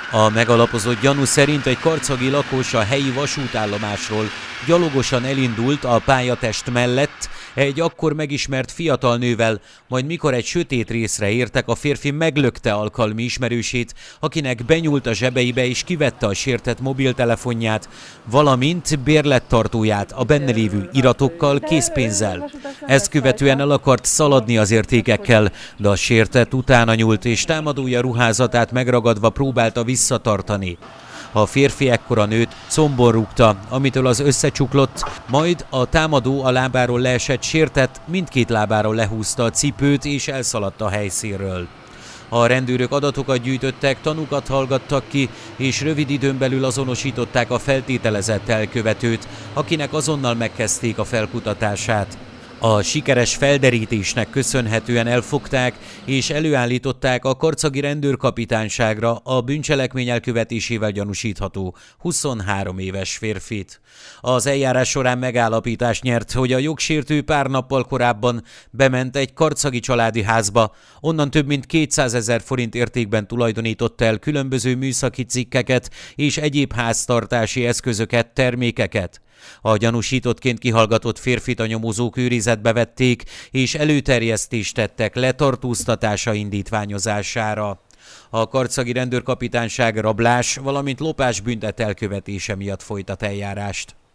A megalapozott gyanú szerint egy karcagi lakos a helyi vasútállomásról gyalogosan elindult a pályatest mellett egy akkor megismert fiatal nővel, majd mikor egy sötét részre értek, a férfi meglökte alkalmi ismerősét, akinek benyúlt a zsebeibe és kivette a sértett mobiltelefonját, valamint bérlettartóját a benne lévő iratokkal, készpénzzel. Ezt követően el akart szaladni az értékekkel, de a sértett utána nyúlt és támadója ruházatát megragadva próbálta visszatartani. A férfi ekkor a nőt combon rúgta, amitől az összecsuklott, majd a támadó a lábáról leesett sértett, mindkét lábáról lehúzta a cipőt és elszaladt a helyszínről. A rendőrök adatokat gyűjtöttek, tanúkat hallgattak ki, és rövid időn belül azonosították a feltételezett elkövetőt, akinek azonnal megkezdték a felkutatását. A sikeres felderítésnek köszönhetően elfogták és előállították a karcagi rendőrkapitányságra a bűncselekmény elkövetésével gyanúsítható 23 éves férfit. Az eljárás során megállapítás nyert, hogy a jogsértő pár nappal korábban bement egy karcagi családi házba, onnan több mint 200 000 forint értékben tulajdonította el különböző műszaki cikkeket és egyéb háztartási eszközöket, termékeket. A gyanúsítottként kihallgatott férfit a nyomozók őrizetbe vették, és előterjesztést tettek letartóztatása indítványozására. A karcagi rendőrkapitányság rablás, valamint lopás büntet elkövetése miatt folytat eljárást.